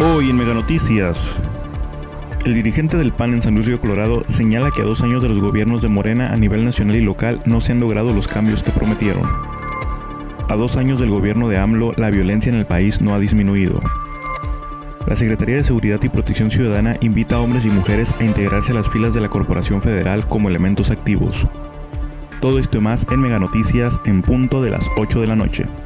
Hoy en Mega Noticias, el dirigente del PAN en San Luis Río Colorado señala que a 2 años de los gobiernos de Morena a nivel nacional y local no se han logrado los cambios que prometieron. A 2 años del gobierno de AMLO, la violencia en el país no ha disminuido. La Secretaría de Seguridad y Protección Ciudadana invita a hombres y mujeres a integrarse a las filas de la Corporación Federal como elementos activos. Todo esto y más en Mega Noticias en punto de las 8 de la noche.